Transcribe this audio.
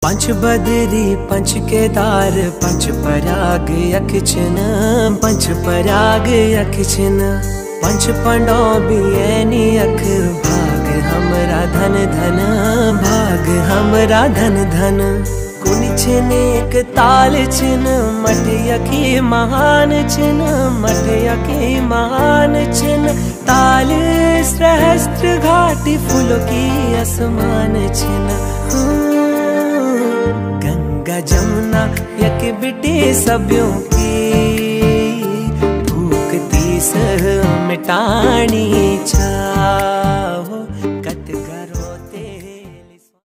पंच बदरी पंच केदार पंच पराग यक्षिन पंच पराग यक्षिन पंच पंडो बियनी अख भाग हमरा धन धन भाग हमरा धन धन कुन छिन एक ताल छिन मटिया की महान छिन मटिया की महान छिन ताल सहस्त्र घाटी फूलों की आसमान छिन गंगा जमुना यक बिटे सब्यों की भूख तीस मिटानी